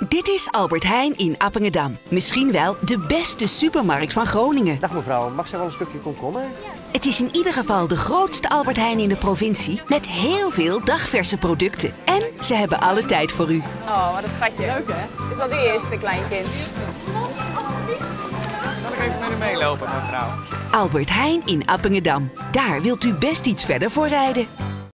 Dit is Albert Heijn in Appingedam. Misschien wel de beste supermarkt van Groningen. Dag mevrouw, mag ze wel een stukje komkommer? Het is in ieder geval de grootste Albert Heijn in de provincie met heel veel dagverse producten. En ze hebben alle tijd voor u. Oh, wat een schatje. Leuk hè? Is dat uw eerste kleinkind? Zal ik even met u meelopen, mevrouw? Albert Heijn in Appingedam. Daar wilt u best iets verder voor rijden.